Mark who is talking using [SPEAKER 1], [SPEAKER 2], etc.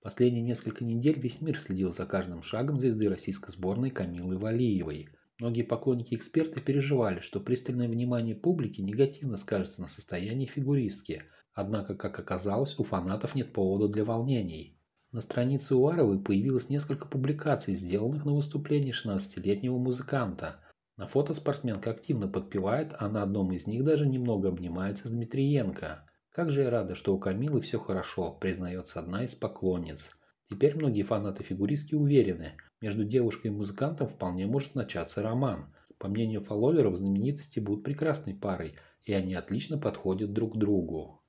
[SPEAKER 1] Последние несколько недель весь мир следил за каждым шагом звезды российской сборной Камилы Валиевой. Многие поклонники и эксперты переживали, что пристальное внимание публики негативно скажется на состоянии фигуристки, однако, как оказалось, у фанатов нет повода для волнений. На странице Уваровой появилось несколько публикаций, сделанных на выступлении 16-летнего музыканта. На фото спортсменка активно подпевает, а на одном из них даже немного обнимается с Дмитриенко. «Как же я рада, что у Камилы все хорошо», признается одна из поклонниц. Теперь многие фанаты фигуристки уверены, между девушкой и музыкантом вполне может начаться роман. По мнению фолловеров, знаменитости будут прекрасной парой, и они отлично подходят друг к другу.